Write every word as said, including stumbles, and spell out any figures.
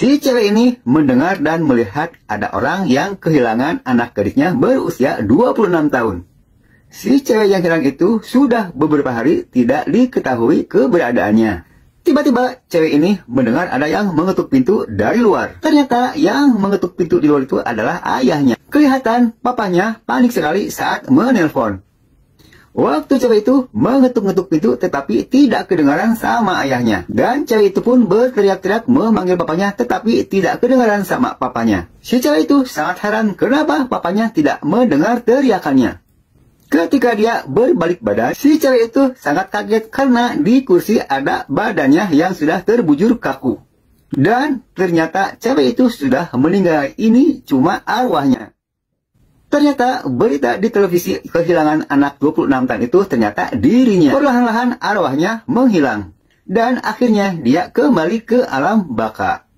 Si cewek ini mendengar dan melihat ada orang yang kehilangan anak gadisnya berusia dua puluh enam tahun. Si cewek yang hilang itu sudah beberapa hari tidak diketahui keberadaannya. Tiba-tiba cewek ini mendengar ada yang mengetuk pintu dari luar. Ternyata yang mengetuk pintu di luar itu adalah ayahnya. Kelihatan papanya panik sekali saat menelpon. Waktu cewek itu mengetuk-ngetuk pintu tetapi tidak kedengaran sama ayahnya. Dan cewek itu pun berteriak-teriak memanggil papanya tetapi tidak kedengaran sama papanya. Si cewek itu sangat heran kenapa papanya tidak mendengar teriakannya. Ketika dia berbalik badan, si cewek itu sangat kaget karena di kursi ada badannya yang sudah terbujur kaku. Dan ternyata cewek itu sudah meninggal, ini cuma arwahnya. Ternyata berita di televisi kehilangan anak dua puluh enam tahun itu ternyata dirinya. Perlahan-lahan arwahnya menghilang. Dan akhirnya dia kembali ke alam baka.